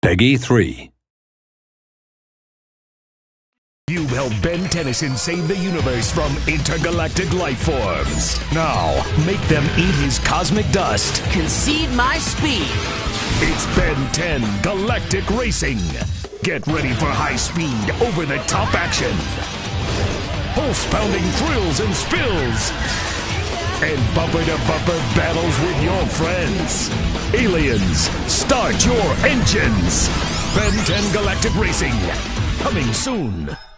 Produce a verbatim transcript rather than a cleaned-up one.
Peggy three. You helped Ben Tennyson save the universe from intergalactic life forms. Now, make them eat his cosmic dust. Concede my speed. It's Ben ten Galactic Racing. Get ready for high-speed, over-the-top action. Pulse-pounding thrills and spills. And bumper-to-bumper battles with your friends. Aliens, start your engines. Ben ten Galactic Racing. Coming soon.